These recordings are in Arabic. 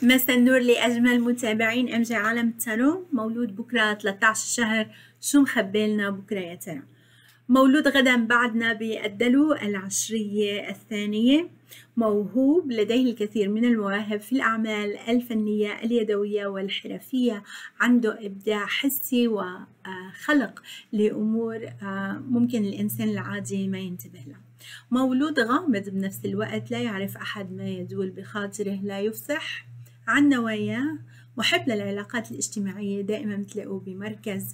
مساء النور لأجمل متابعين MJ عالم التارو. مولود بكرة 13 شهر، شو مخبيلنا بكرة يا ترى؟ مولود غدا بعدنا بالدلو العشرية الثانية، موهوب لديه الكثير من المواهب في الأعمال الفنية اليدوية والحرفية، عنده إبداع حسي وخلق لأمور ممكن الإنسان العادي ما ينتبه لها. مولود غامض بنفس الوقت، لا يعرف أحد ما يدور بخاطره، لا يفصح عن نواياه، محب للعلاقات الاجتماعية، دائما بتلاقوه بمركز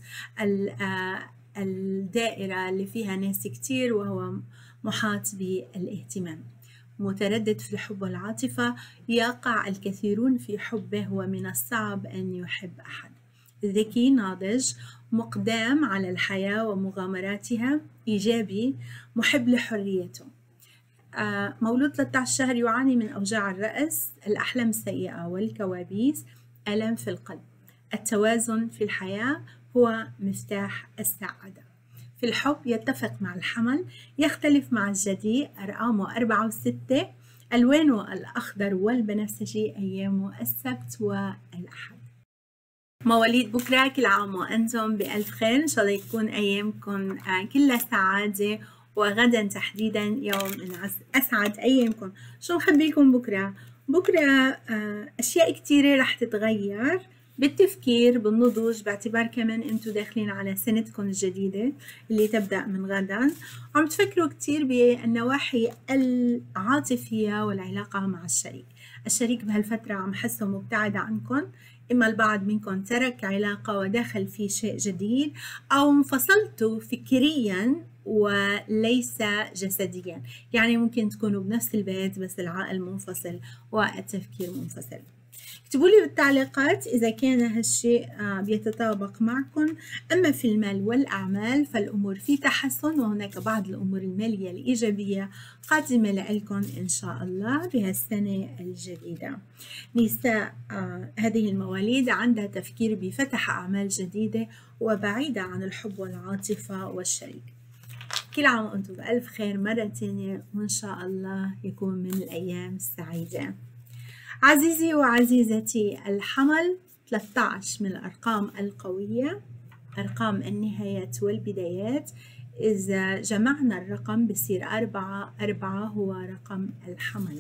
الدائرة اللي فيها ناس كتير وهو محاط بالاهتمام. متردد في الحب والعاطفة، يقع الكثيرون في حبه ومن الصعب أن يحب أحد. ذكي، ناضج، مقدام على الحياة ومغامراتها، إيجابي، محب لحريته. مولود 13 شهر، يعاني من أوجاع الرأس، الأحلام السيئة والكوابيس، ألم في القلب. التوازن في الحياة هو مفتاح السعادة. في الحب يتفق مع الحمل، يختلف مع الجدي، أرقامه 4 و6، ألوانه الأخضر والبنفسجي، أيامه السبت والأحد. مواليد بكرة كل عام وأنتم بألف خير، إن شاء الله يكون أيامكم كلها سعادة، وغدا تحديدا يوم من أسعد أيامكم. شو مخبيلكم بكرة؟ بكرة أشياء كتيرة رح تتغير بالتفكير، بالنضوج، باعتبار كمان أنتوا داخلين على سنتكم الجديدة اللي تبدأ من غدا. عم تفكروا كتير بالنواحي العاطفية والعلاقة مع الشريك بهالفترة عم حسه مبتعد عنكم، إما البعض منكم ترك علاقة ودخل في شيء جديد، أو انفصلتوا فكرياً وليس جسدياً، يعني ممكن تكونوا بنفس البيت بس العقل منفصل والتفكير منفصل. اكتبوا لي بالتعليقات إذا كان هالشيء بيتطابق معكم. أما في المال والأعمال فالأمور في تحسن، وهناك بعض الأمور المالية الإيجابية قادمة لكم إن شاء الله بهالسنة الجديدة. نساء هذه المواليد عندها تفكير بفتح أعمال جديدة وبعيدة عن الحب والعاطفة والشريك. كل عام وأنتم بألف خير مرة تانية، وإن شاء الله يكون من الأيام السعيدة. عزيزي وعزيزتي، الحمل 13 من الأرقام القوية، أرقام النهايات والبدايات. إذا جمعنا الرقم بصير 4، 4 هو رقم الحمل.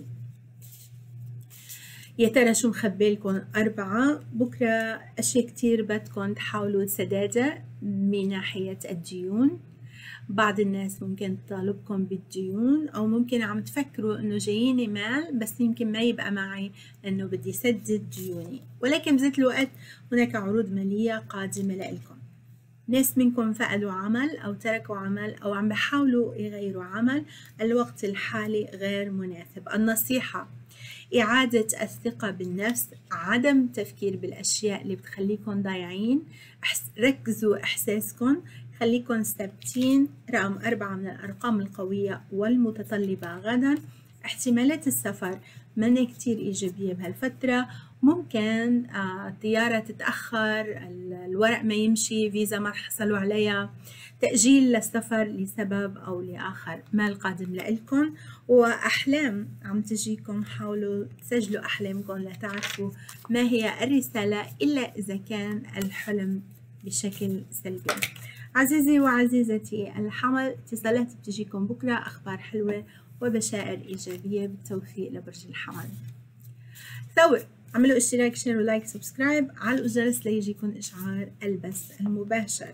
يا ترى شو مخبيلكم 4 بكرة؟ أشياء كتير بدكم تحاولوا سدادة من ناحية الديون. بعض الناس ممكن تطالبكم بالديون، أو ممكن عم تفكروا إنه جاييني مال بس يمكن ما يبقى معي إنه بدي سدد ديوني، ولكن بذات الوقت هناك عروض مالية قادمة لإلكم. ناس منكم فقدوا عمل أو تركوا عمل أو عم بحاولوا يغيروا عمل، الوقت الحالي غير مناسب. النصيحة: إعادة الثقة بالنفس، عدم التفكير بالأشياء اللي بتخليكم ضايعين، ركزوا إحساسكم، خليكم ثابتين. رقم 4 من الأرقام القوية والمتطلبة غدا. احتمالات السفر منها كتير إيجابية بهالفترة، ممكن الطيارة تتأخر، الورق ما يمشي، فيزا ما حصلوا عليها، تأجيل للسفر لسبب أو لآخر. مال قادم لإلكم وأحلام عم تجيكم، حاولوا تسجلوا أحلامكم لتعرفوا ما هي الرسالة، إلا إذا كان الحلم بشكل سلبي. عزيزي وعزيزتي الحمل، اتصالات بتجيكم بكرة، أخبار حلوة وبشائر إيجابية، بالتوفيق لبرج الحمل. ثور، اعملوا اشتراك، شير ولايك، سبسكرايب، علقوا الجرس ليجيكم إشعار البث المباشر.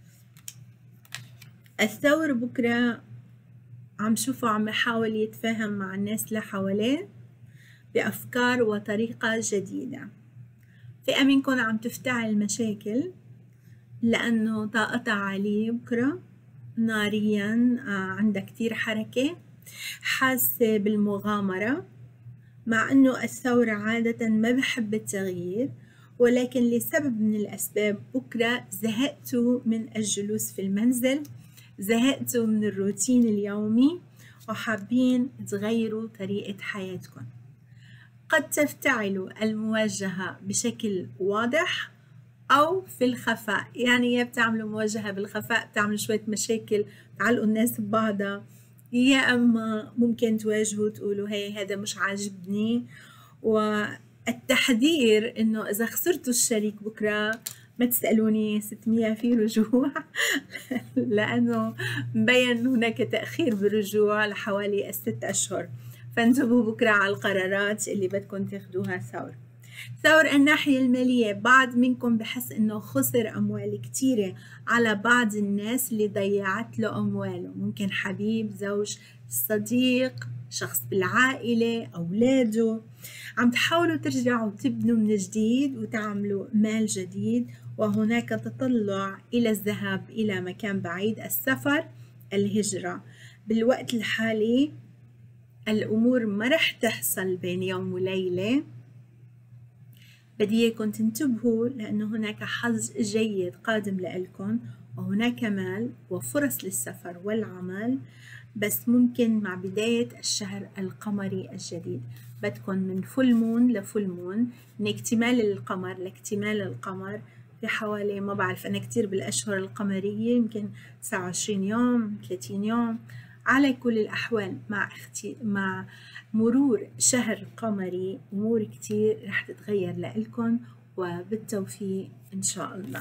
الثور بكرة عم شوفوا عم يحاول يتفاهم مع الناس اللي حواليه بأفكار وطريقة جديدة. فئة منكم عم تفتعل مشاكل لأنه طاقتها عالية بكرة، ناريا، عندها كتير حركة، حاسة بالمغامرة، مع أنه الثور عادة ما بحب التغيير، ولكن لسبب من الأسباب بكرة زهقتوا من الجلوس في المنزل، زهقتوا من الروتين اليومي وحابين تغيروا طريقة حياتكم. قد تفتعلوا المواجهة بشكل واضح أو في الخفاء، يعني يا بتعملوا مواجهة بالخفاء، بتعملوا شوية مشاكل، تعلقوا الناس ببعضها، يا أما ممكن تواجهوا تقولوا هي هذا مش عاجبني التحذير إنه إذا خسرتوا الشريك بكرة ما تسألوني 600 في رجوع لأنه مبين هناك تأخير بالرجوع لحوالي 6 أشهر، فانتبهوا بكرة على القرارات اللي بدكم تاخدوها ثور الناحية المالية. بعض منكم بحس إنه خسر أموال كتيرة على بعض الناس اللي ضيعت له أمواله، ممكن حبيب، زوج، صديق، شخص بالعائلة، أولاده. عم تحاولوا ترجعوا تبنوا من جديد وتعملوا مال جديد، وهناك تطلع إلى الذهاب إلى مكان بعيد، السفر، الهجرة. بالوقت الحالي الأمور ما رح تحصل بين يوم وليلة، بدي إياكم تنتبهوا لأنه هناك حظ جيد قادم لإلكم، وهناك مال وفرص للسفر والعمل، بس ممكن مع بداية الشهر القمري الجديد. بدكم من فول مون لفول مون، من اكتمال القمر لاكتمال القمر في حوالي، ما بعرف أنا كتير بالأشهر القمرية، يمكن 29 يوم 30 يوم. على كل الأحوال مع مرور شهر قمري أمور كتير رح تتغير لإلكم، وبالتوفيق إن شاء الله.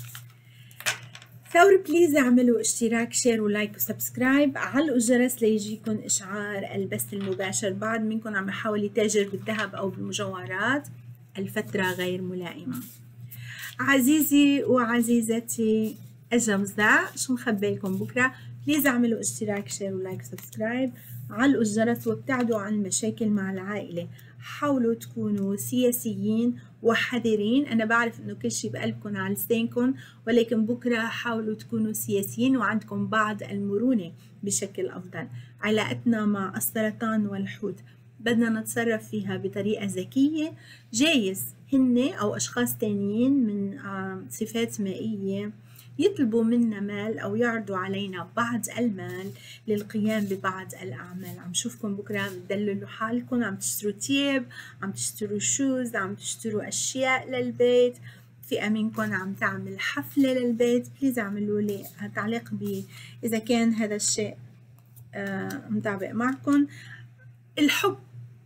ثور بليز اعملوا اشتراك، شير ولايك وسبسكرايب، علقوا الجرس ليجيكم إشعار البث المباشر. بعض منكم عم يحاول يتاجر بالذهب أو بالمجوهرات، الفترة غير ملائمة. عزيزي وعزيزتي الجوزاء، شو مخبي لكم بكرة؟ بليز اعملوا اشتراك، شير ولايك وسبسكرايب، علقوا الجرس وابتعدوا عن المشاكل مع العائلة. حاولوا تكونوا سياسيين وحذرين. أنا بعرف إنه كل شيء بقلبكم على لسانكم، ولكن بكرة حاولوا تكونوا سياسيين وعندكم بعض المرونة بشكل أفضل. علاقتنا مع السرطان والحوت بدنا نتصرف فيها بطريقة ذكية. جايز هن أو أشخاص تانيين من صفات مائية يطلبوا منا مال أو يعرضوا علينا بعض المال للقيام ببعض الأعمال. عم شوفكم بكرة عم تدللوا حالكم، عم تشتروا تياب، عم تشتروا شوز، عم تشتروا أشياء للبيت. فئة منكم عم تعمل حفلة للبيت. بليز اعملوا لي تعليق إذا كان هذا الشيء مطابق معكم. الحب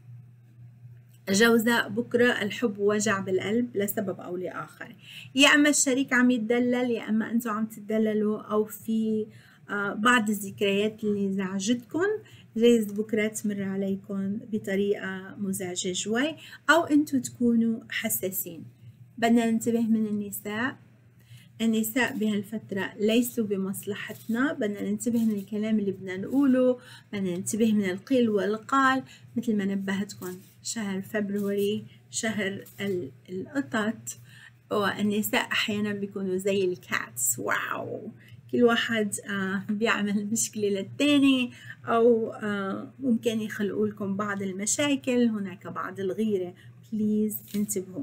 جوزاء بكرة الحب وجع بالقلب لسبب أو لآخر، يا أما الشريك عم يتدلل، يا أما أنتوا عم تتدللوا، أو في بعض الذكريات اللي زعجتكم جايز بكرة تمر عليكم بطريقة مزعجة شوي، أو أنتوا تكونوا حساسين. بدنا ننتبه من النساء بهالفترة ليسوا بمصلحتنا. بدنا ننتبه من الكلام اللي بدنا نقوله، بدنا ننتبه من القيل والقال. مثل ما نبهتكم شهر فبراير شهر القطط، والنساء أحيانا بيكونوا زي الكاتس، واو، كل واحد بيعمل مشكلة للتاني، أو ممكن يخلقوا لكم بعض المشاكل، هناك بعض الغيرة. بليز انتبهوا.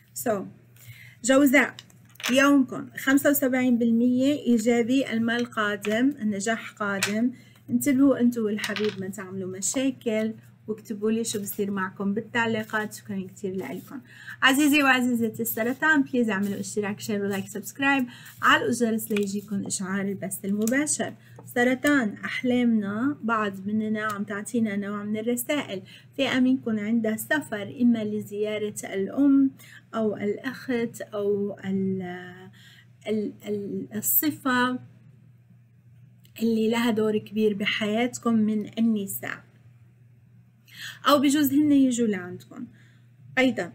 جوزاء يومكم 75% إيجابي، المال قادم، النجاح قادم. انتبهوا أنتوا والحبيب ما تعملوا مشاكل، واكتبوا لي شو بصير معكم بالتعليقات. شكرا كتير لكم. عزيزي وعزيزتي السرطان، بليز اعملوا اشتراك، شير ولايك سبسكرايب، علقوا الجرس ليجيكم إشعار البث المباشر. سرطان أحلامنا، بعض مننا عم تعطينا نوع من الرسائل. فئة منكم عندها سفر، إما لزيارة الأم أو الأخت أو الصفة اللي لها دور كبير بحياتكم من النساء، أو بجوز هن يجوا لعندكم. أيضا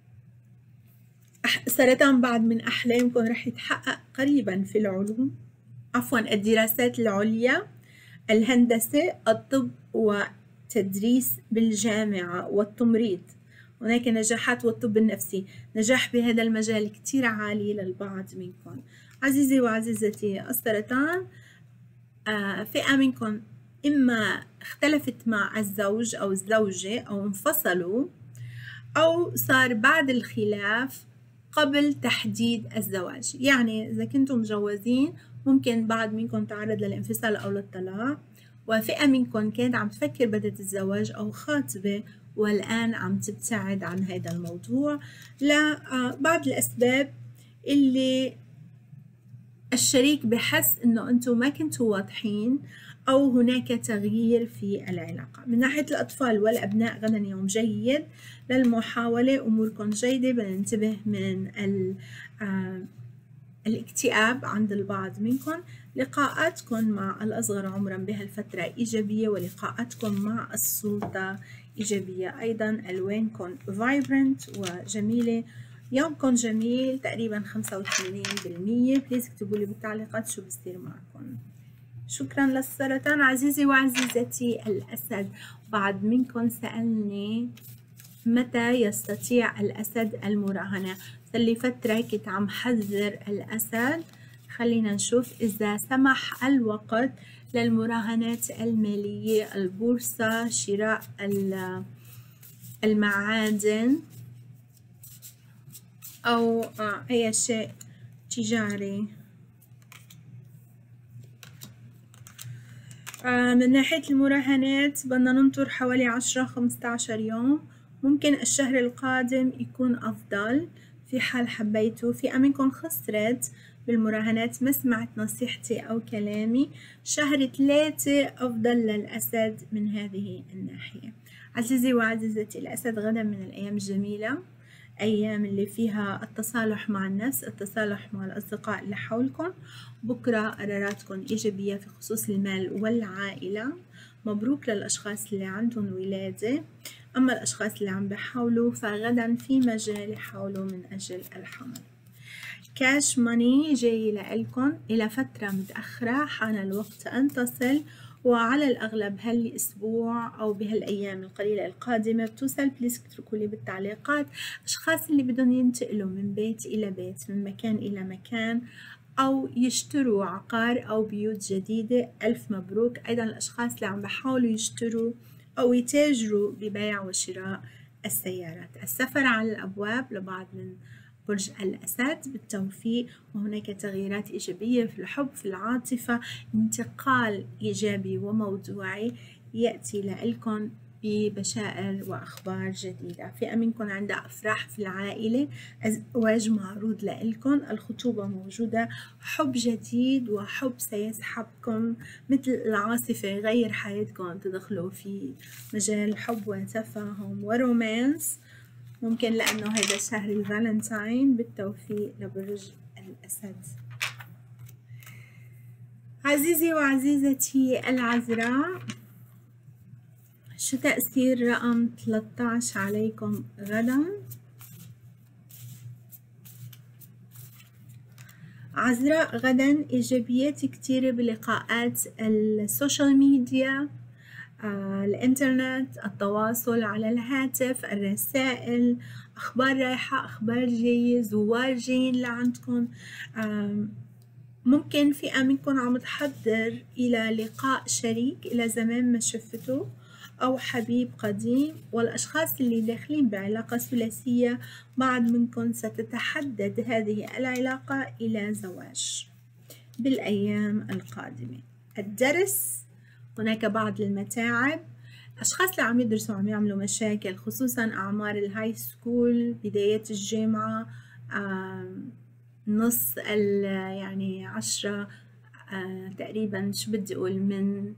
سرطان بعض من أحلامكم رح يتحقق قريبا في العلوم، عفوا الدراسات العليا، الهندسة، الطب وتدريس بالجامعة والتمريض. هناك نجاحات، والطب النفسي نجاح بهذا المجال كتير عالي للبعض منكم. عزيزي وعزيزتي السرطان، فئة منكم إما اختلفت مع الزوج أو الزوجة، أو انفصلوا، أو صار بعد الخلاف قبل تحديد الزواج. يعني إذا كنتم مجوزين ممكن بعض منكم تعرض للانفصال أو للطلاق، وفئة منكم كانت عم تفكر بدء الزواج أو خاطبة والآن عم تبتعد عن هذا الموضوع لبعض الأسباب اللي الشريك بحس إنه أنتم ما كنتوا واضحين، أو هناك تغيير في العلاقة. من ناحية الأطفال والأبناء غدا يوم جيد للمحاولة، أموركم جيدة. بننتبه من الاكتئاب عند البعض منكم. لقاءاتكم مع الأصغر عمرا بهالفترة إيجابية، ولقاءاتكم مع السلطة إيجابية أيضا. ألوانكم vibrant وجميلة. يومكم جميل تقريبا 85%. بليز اكتبوا لي بالتعليقات شو بصير معكم. شكرا للسرطان. عزيزي وعزيزتي الأسد، بعض منكم سألني متى يستطيع الأسد المراهنة. صار لي فترة كنت عم حذر الأسد. خلينا نشوف إذا سمح الوقت للمراهنات المالية، البورصة، شراء المعادن، أو أي شيء تجاري. من ناحية المراهنات بدنا ننطر حوالي 10-15 يوم. ممكن الشهر القادم يكون أفضل في حال حبيتوا. في منكم خسرت بالمراهنات، ما سمعت نصيحتي أو كلامي. شهر 3 أفضل للأسد من هذه الناحية. عزيزي وعزيزتي الأسد، غدا من الأيام الجميلة، أيام اللي فيها التصالح مع النفس، التصالح مع الأصدقاء اللي حولكم. بكرة قراراتكم إيجابية في خصوص المال والعائلة. مبروك للأشخاص اللي عندهم ولادة. أما الأشخاص اللي عم بحاولوا فغدا في مجال يحاولوا من أجل الحمل. كاش ماني جاي لإلكم إلى فترة متأخرة، حان الوقت أن تصل، وعلى الأغلب هالأسبوع أو بهالأيام القليلة القادمة بتوصل. بليز اتركوا لي بالتعليقات أشخاص اللي بدهم ينتقلوا من بيت إلى بيت، من مكان إلى مكان، أو يشتروا عقار أو بيوت جديدة. ألف مبروك. أيضا الأشخاص اللي عم بحاولوا يشتروا أو يتاجروا ببيع وشراء السيارات. السفر على الأبواب لبعض من برج الأسد بالتوفيق، وهناك تغييرات إيجابية في الحب، في العاطفة. انتقال إيجابي وموضوعي يأتي لكم ببشائر وأخبار جديدة. في منكم عندها أفراح في العائلة، أزواج معروض لكم، الخطوبة موجودة، حب جديد وحب سيسحبكم مثل العاصفة يغير حياتكم، تدخلوا في مجال حب وتفاهم ورومانس. ممكن لأنه هذا شهر الفالنتاين. بالتوفيق لبرج الأسد. عزيزي وعزيزتي العذراء، شو تأثير رقم 13 عليكم غدا؟ عذراء غدا إيجابيات كتيرة بلقاءات السوشيال ميديا، الإنترنت، التواصل على الهاتف، الرسائل، أخبار رايحة، أخبار جاية، زوار جايين لعندكم. ممكن فئة منكم عم تحضر إلى لقاء شريك إلى زمان ما شفته، أو حبيب قديم. والأشخاص اللي داخلين بعلاقة ثلاثية بعض منكم ستتحدد هذه العلاقة إلى زواج بالأيام القادمة. الدرس، هناك بعض المتاعب. أشخاص اللي عم يدرسوا عم يعملوا مشاكل، خصوصا أعمار الهاي سكول، بدايات الجامعة، نص يعني 10 تقريبا، شو بدي أقول، من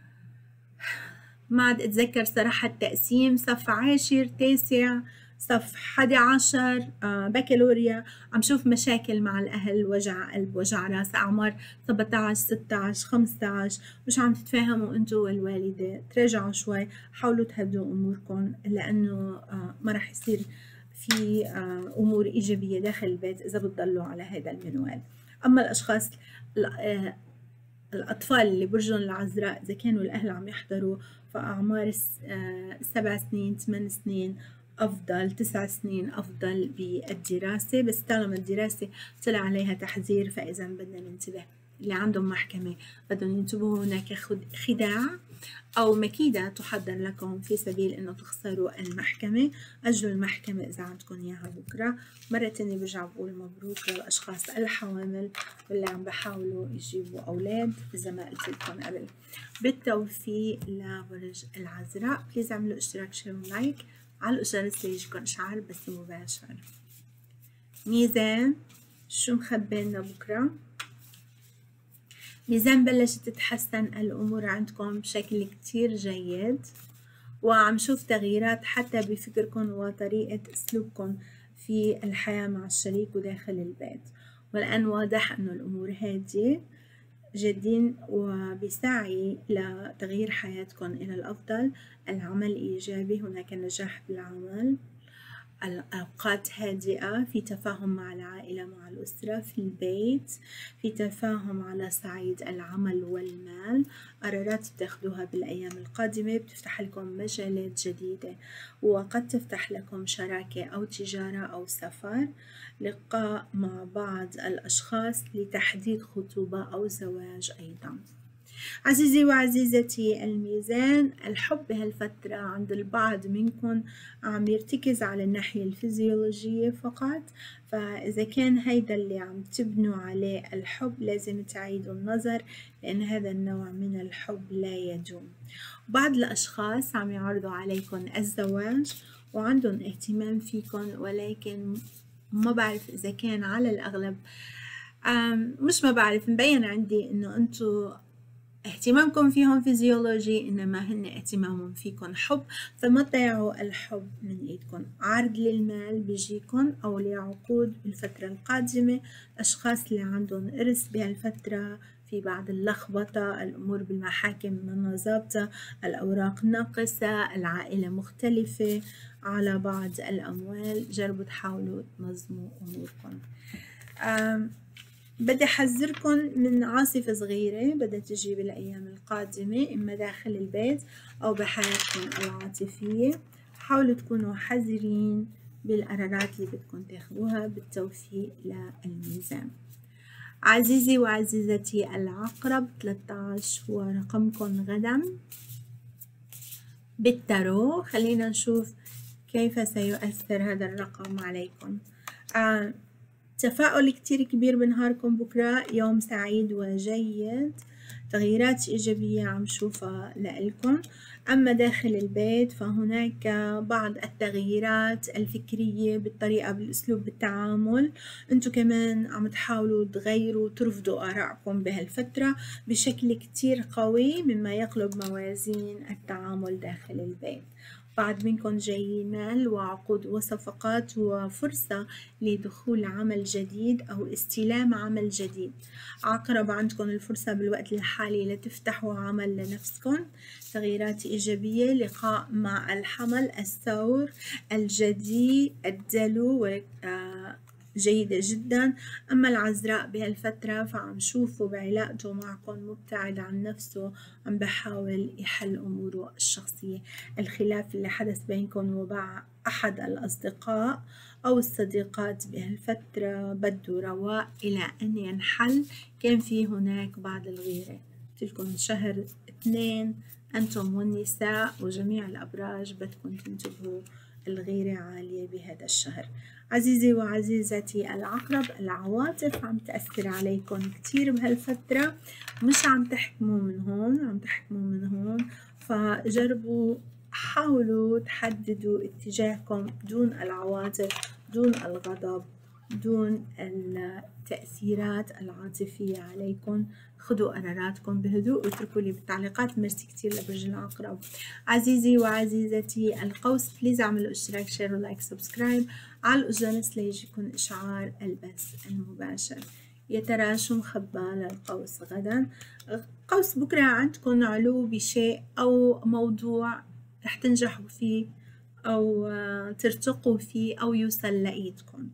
ما عاد أتذكر صراحة التقسيم، صف 10 9 صف 11 بكالوريا. عم شوف مشاكل مع الأهل، وجع قلب، وجع راس. أعمار 17 16 15 مش عم تتفاهموا أنتوا والوالدة. تراجعوا شوي، حاولوا تهدوا أموركم، لأنه ما رح يصير في أمور إيجابية داخل البيت إذا بتضلوا على هذا المنوال. أما الأشخاص الأطفال اللي برجهم العذراء، إذا كانوا الأهل عم يحضروا، فأعمار 7 سنين 8 سنين أفضل، 9 سنين أفضل بالدراسة. بس طالما الدراسة طلع عليها تحذير فإذا بدنا ننتبه. اللي عندهم محكمة بدهم ينتبهوا، هناك خداع أو مكيدة تحضر لكم في سبيل إنه تخسروا المحكمة. أجلوا المحكمة إذا عندكم إياها بكرة. مرة تانية برجع بقول مبروك للأشخاص الحوامل واللي عم بحاولوا يجيبوا أولاد إذا ما قلت لكم قبل. بالتوفيق لبرج العذراء. بليز اعملوا اشتراك، شير، ولايك على الجرس ليجيكم إشعار بس مباشر. ميزان، شو مخبينا بكرة؟ ميزان بلشت تتحسن الأمور عندكم بشكل كتير جيد، وعم شوف تغييرات حتى بفكركم وطريقة أسلوبكم في الحياة مع الشريك وداخل البيت، والآن واضح أنه الأمور هادية جادين وبسعي لتغيير حياتكم إلى الأفضل. العمل إيجابي، هناك نجاح بالعمل، الأوقات هادئة، في تفاهم مع العائلة مع الأسرة في البيت، في تفاهم على صعيد العمل والمال. قرارات بتاخدوها بالأيام القادمة بتفتح لكم مجالات جديدة، وقد تفتح لكم شراكة أو تجارة أو سفر، لقاء مع بعض الأشخاص لتحديد خطوبة أو زواج أيضا. عزيزي وعزيزتي الميزان، الحب بهالفترة عند البعض منكم عم يرتكز على الناحية الفيزيولوجية فقط، فإذا كان هيدا اللي عم تبنوا عليه الحب لازم تعيدوا النظر، لأن هذا النوع من الحب لا يدوم. بعض الأشخاص عم يعرضوا عليكم الزواج وعندهم اهتمام فيكم، ولكن ما بعرف إذا كان على الأغلب مش ما بعرف، مبين عندي إنه أنتوا اهتمامكم فيهم فيزيولوجي، إنما هن اهتمامهم فيكم حب، فما تضيعوا الحب من إيدكم. عرض للمال بيجيكم أو لعقود بالفترة القادمة. أشخاص اللي عندهم إرث بهالفترة في بعض اللخبطة، الأمور بالمحاكم ما ظابطة، الأوراق ناقصة، العائلة مختلفة على بعض الأموال. جربوا تحاولوا تنظموا أموركم. بدي أحذركم من عاصفة صغيرة بدها تجي بالأيام القادمة، إما داخل البيت أو بحياتكم العاطفية. حاولوا تكونوا حذرين بالقرارات اللي بدكم تاخدوها. بالتوفيق للميزان. عزيزي وعزيزتي العقرب، 13 هو رقمكم غدا بالتارو. خلينا نشوف كيف سيؤثر هذا الرقم عليكم. تفاؤل كتير كبير بنهاركم بكرة، يوم سعيد وجيد، تغييرات إيجابية عم شوفها لإلكم. أما داخل البيت فهناك بعض التغييرات الفكرية بالطريقة بالأسلوب بالتعامل. أنتوا كمان عم تحاولوا تغيروا ترفضوا آرائكم بهالفترة بشكل كتير قوي، مما يقلب موازين التعامل داخل البيت. بعض منكم جاي مال وعقود وصفقات وفرصة لدخول عمل جديد أو استلام عمل جديد. عقرب، عندكم الفرصة بالوقت الحالي لتفتحوا عمل لنفسكم. تغييرات إيجابية، لقاء مع الحمل، الثور، الجدي، الدلو جيدة جدا. أما العذراء بهالفترة فعم شوفوا بعلاقته معكم مبتعد عن نفسه، عم بحاول يحل أموره الشخصية. الخلاف اللي حدث بينكم وبين أحد الأصدقاء أو الصديقات بهالفترة بده رواء إلى أن ينحل. كان في هناك بعض الغيرة. تلكم شهر 2 أنتم والنساء وجميع الأبراج بدكم تنتبهوا، الغيرة عالية بهذا الشهر. عزيزي وعزيزتي العقرب، العواطف عم تأثر عليكم كتير بهالفترة، مش عم تحكموا من هون، عم تحكموا من هون. فجربوا حاولوا تحددوا اتجاهكم دون العواطف، دون الغضب، دون التأثيرات العاطفية عليكم. خذوا قراراتكم بهدوء واتركوا لي بالتعليقات. ميرسي كتير لبرج العقرب. عزيزي وعزيزتي القوس، بليز اعملوا اشتراك، شير ولايك سبسكرايب على الجرس ليجيكم إشعار البث المباشر. يا ترى شو مخبى للقوس غدا؟ قوس، بكرة عندكم علو بشيء أو موضوع رح تنجحوا فيه أو ترتقوا فيه أو يوصل لإيدكم.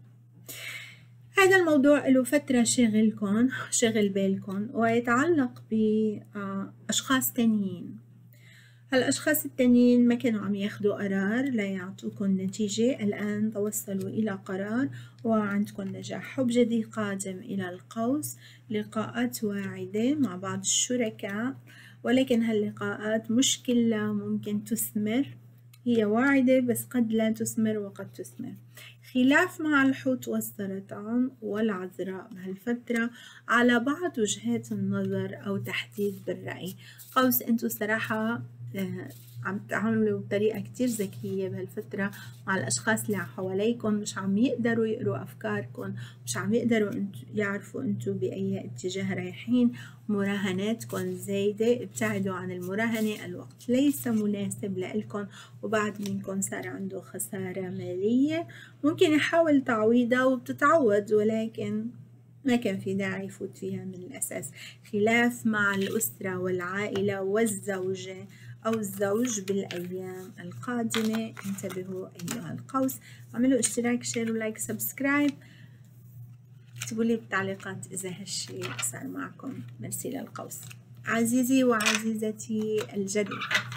هذا الموضوع له فترة شاغلكم، شاغل بالكم، ويتعلق بأشخاص تانيين. هالأشخاص التانيين ما كانوا عم ياخدوا قرار لا يعطوكم نتيجة، الآن توصلوا إلى قرار وعندكم نجاح. حب جديد قادم إلى القوس، لقاءات واعدة مع بعض الشركاء، ولكن هاللقاءات مش كلها ممكن تثمر. هي واعدة بس قد لا تثمر وقد تثمر. خلاف مع الحوت والسرطان والعذراء بهالفترة على بعض وجهات النظر أو تحديد بالرأي. قوس، أنتوا صراحة عم تتعاملوا بطريقة كتير ذكية بهالفترة مع الأشخاص اللي حواليكم، مش عم يقدروا يقروا أفكاركم، مش عم يقدروا يعرفوا أنتوا بأي اتجاه رايحين. مراهناتكم زايدة، ابتعدوا عن المراهنة، الوقت ليس مناسب لإلكم، وبعد منكم صار عنده خسارة مالية ممكن يحاول تعويضها وبتتعوض، ولكن ما كان في داعي يفوت فيها من الأساس. خلاف مع الأسرة والعائلة والزوجة أو الزوج بالأيام القادمة. انتبهوا أيها القوس، اعملوا اشتراك، شير، ولايك، سبسكرايب، اكتبوا لي بالتعليقات إذا هالشي صار معكم. ميرسي للقوس. عزيزي وعزيزتي الجدي،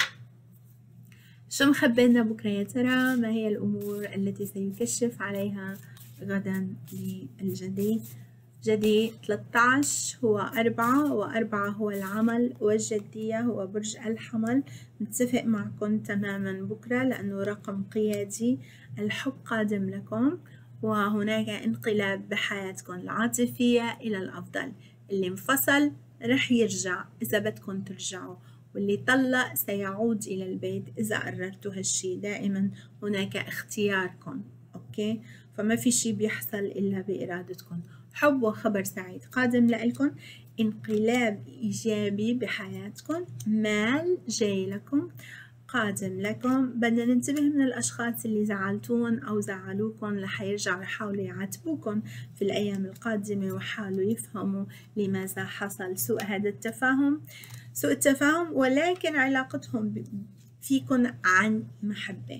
شو مخبينا بكرة يا ترى؟ ما هي الأمور التي سيكشف عليها غدا للجدي؟ جدي 13 هو 4، و4 هو العمل، والجدية هو برج الحمل. متفق معكم تماما بكرة لأنه رقم قيادي. الحب قادم لكم، وهناك انقلاب بحياتكم العاطفية إلى الأفضل. اللي انفصل رح يرجع إذا بدكم ترجعوا، واللي طلق سيعود إلى البيت إذا قررتوا هالشي. دائما هناك اختياركم، أوكي؟ فما في شي بيحصل إلا بإرادتكم. حب وخبر سعيد قادم لكم، انقلاب إيجابي بحياتكم، مال جاي لكم قادم لكم. بدنا ننتبه من الأشخاص اللي زعلتون أو زعلوكم، رح يرجعوا يحاولوا يعاتبوكم في الأيام القادمة ويحاولوا يفهموا لماذا حصل سوء التفاهم، ولكن علاقتهم فيكم عن محبة.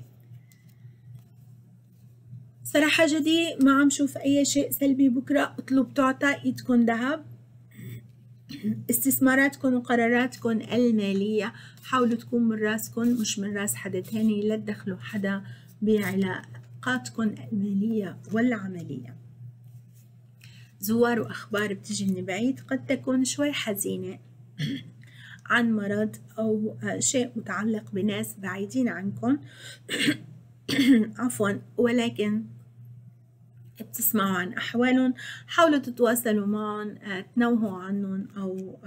صراحة جدي ما عم شوف أي شيء سلبي بكرة. اطلب تعطى، ايدكن ذهب. استثماراتكم وقراراتكم المالية حاولوا تكون من راسكم مش من راس حدا تاني، لا تدخلوا حدا بعلاقاتكم المالية والعملية. زوار وأخبار بتجي من بعيد، قد تكون شوي حزينة عن مرض أو شيء متعلق بناس بعيدين عنكم عفوا، ولكن بتسمعوا عن أحوالهم. حاولوا تتواصلوا معهم، تنوهوا عنهم أو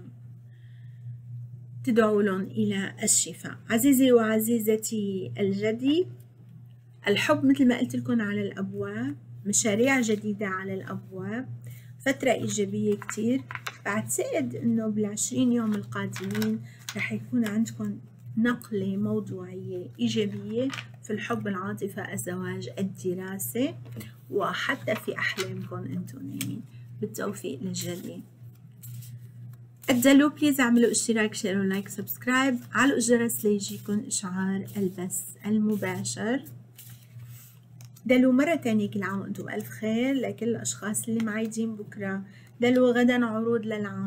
تدعوا لهم إلى الشفاء. عزيزي وعزيزتي الجدي، الحب مثل ما قلت لكم على الأبواب، مشاريع جديدة على الأبواب، فترة إيجابية كتير. بعتقد إنه بال20 يوم القادمين رح يكون عندكم نقلة موضوعية إيجابية في الحب، العاطفة، الزواج، الدراسة، وحتى في أحلامكم أنتم نايمين. بالتوفيق للجدي. الدلو بليز اعملوا اشتراك، شير، ولايك، سبسكرايب، علقوا الجرس ليجيكم إشعار البث المباشر. دلو مرة تانية كل عام وانتم بألف خير لكل الأشخاص اللي معيدين بكرة. دلو غدا عروض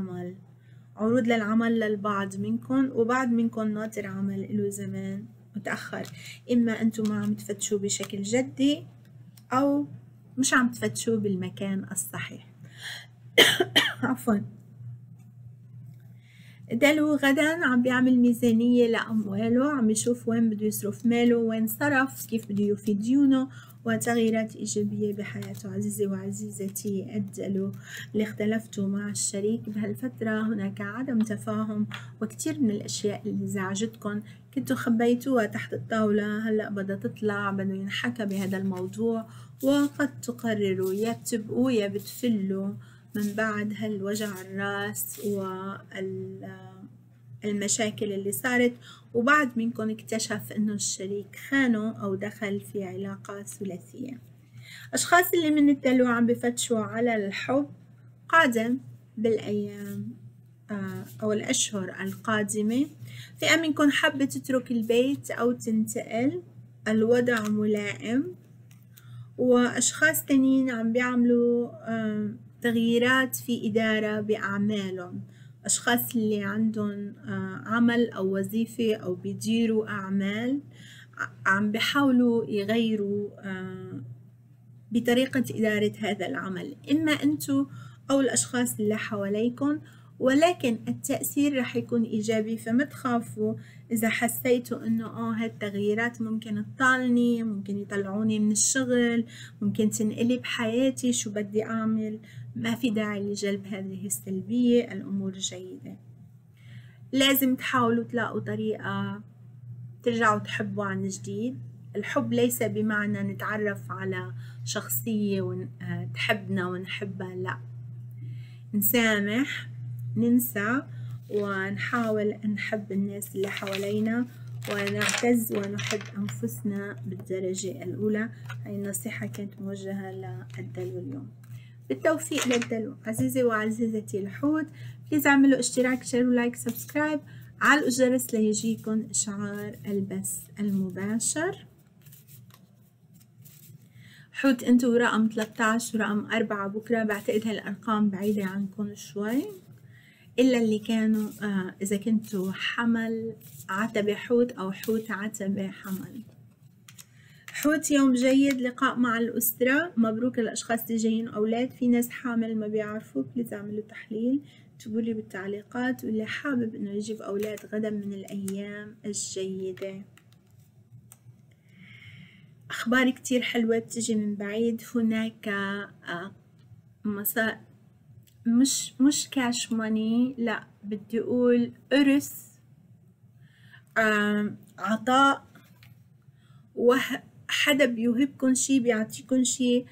للعمل للبعض منكم، وبعض منكم ناطر عمل له زمان متأخر. إما أنتم ما عم تفتشوا بشكل جدي أو مش عم تفتشوا بالمكان الصحيح. عفوا. دلو غدا عم بيعمل ميزانية لأمواله، عم يشوف وين بده يصرف ماله، وين صرف، كيف بده يوفي ديونه، وتغييرات إيجابية بحياته. عزيزي وعزيزتي الدلو، اللي اختلفتوا مع الشريك بهالفترة، هناك عدم تفاهم وكتير من الأشياء اللي زعجتكم كنتوا خبيتوها تحت الطاولة، هلأ بدها تطلع، بده ينحكى بهذا الموضوع، وقد تقرروا يا بتبقوا يا بتفلوا من بعد هالوجع الراس والمشاكل اللي صارت. وبعض منكم اكتشف انه الشريك خانه او دخل في علاقة ثلاثية. اشخاص اللي من الدلو عم بفتشوا على الحب قادم بالايام او الاشهر القادمة. فئة منكم حابة تترك البيت او تنتقل، الوضع ملائم. واشخاص تانيين عم بيعملوا تغييرات في إدارة بأعمالهم. أشخاص اللي عندهم عمل أو وظيفة أو بيديروا أعمال عم بيحاولوا يغيروا بطريقة إدارة هذا العمل، إما أنتوا أو الأشخاص اللي حواليكم، ولكن التأثير رح يكون إيجابي. فما تخافوا إذا حسيتوا إنه هالتغييرات ممكن تطالني، ممكن يطلعوني من الشغل، ممكن تنقلب حياتي، شو بدي أعمل؟ ما في داعي لجلب هذه السلبية. الأمور جيدة. لازم تحاولوا تلاقوا طريقة ترجعوا تحبوا عن جديد. الحب ليس بمعنى نتعرف على شخصية وتحبنا ونحبها، لا، نسامح، ننسى، ونحاول نحب الناس اللي حوالينا، ونعتز ونحب أنفسنا بالدرجة الأولى. هاي النصيحة كانت موجهة للدلو اليوم. بالتوفيق للدلو. عزيزي وعزيزتي الحوت، بليز اعملوا اشتراك، شير ولايك، سبسكرايب، علقوا الجرس ليجيكم إشعار البث المباشر. حوت انتوا رقم 13 ورقم 4 بكرة، بعتقد هالأرقام بعيدة عنكم شوي، إلا اللي كانوا إذا كنتوا حمل عتبة حوت أو حوت عتبة حمل. حوت يوم جيد، لقاء مع الأسرة، مبروك للأشخاص اللي جايين أولاد. في ناس حامل ما بيعرفوا، بليز اعملوا تحليل، اكتبولي بالتعليقات، واللي حابب إنه يجيب أولاد غدا من الأيام الجيدة. أخبار كتير حلوة بتجي من بعيد. هناك مش كاش ماني، لا، بدي أقول إرث، عطاء، وحدا بيوهبكن شي، بيعطيكن شي،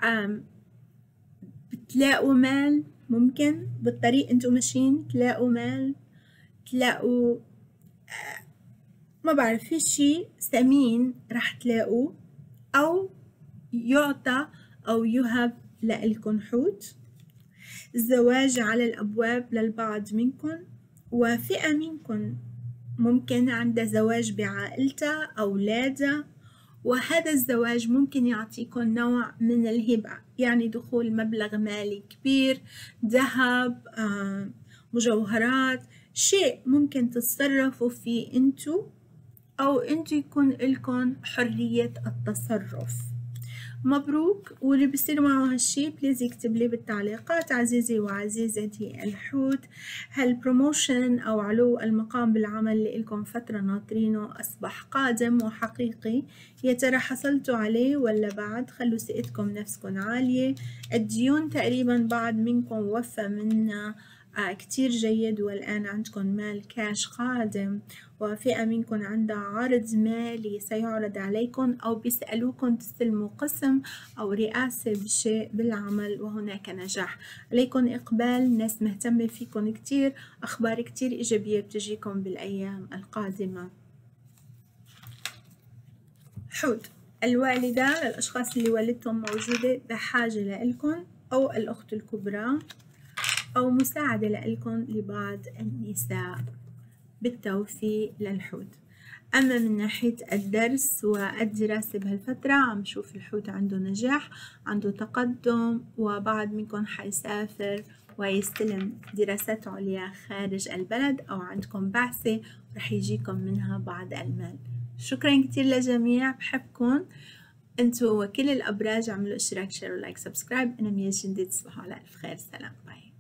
بتلاقوا مال، ممكن بالطريق انتو ماشيين تلاقوا مال، تلاقوا ما بعرف، في شي ثمين رح تلاقوه، أو يعطى أو يهب لإلكن حوت. الزواج على الأبواب للبعض منكن، وفئة منكن ممكن عندها زواج بعائلتها، أولادها، وهذا الزواج ممكن يعطيكم نوع من الهبة، يعني دخول مبلغ مالي كبير، ذهب، مجوهرات، شيء ممكن تتصرفوا فيه انتو، أو انتو يكون لكم حرية التصرف. مبروك. واللي بيصير معه هالشي بليز يكتب لي بالتعليقات. عزيزي وعزيزتي الحوت، هالبروموشن أو علو المقام بالعمل اللي لكم فترة ناطرينه أصبح قادم وحقيقي. يا ترى حصلتوا عليه ولا بعد؟ خلوا ثقتكم نفسكم عالية. الديون تقريبا بعض منكم وفى منا كتير جيد، والآن عندكم مال كاش قادم، وفئة منكم عندها عرض مالي سيعرض عليكم، أو بيسألوكم تستلموا قسم أو رئاسة بشيء بالعمل، وهناك نجاح عليكم، إقبال، ناس مهتمة فيكم كتير، أخبار كتير إيجابية بتجيكم بالأيام القادمة. حوت الوالدة، للأشخاص اللي والدتهم موجودة بحاجة لإلكم، أو الأخت الكبرى، أو مساعدة لإلكم لبعض النساء. بالتوفيق للحوت. أما من ناحية الدرس والدراسة بهالفترة، عم شوف الحوت عنده نجاح، عنده تقدم، وبعض منكم حيسافر ويستلم دراسات عليا خارج البلد، أو عندكم بعثة ورح يجيكم منها بعض المال. شكرا كتير للجميع، بحبكم انتو وكل الأبراج. اعملوا اشتراك، شير ولايك، سبسكرايب. أنا ميا جندي، تصبحوا على ألف خير، سلام، باي.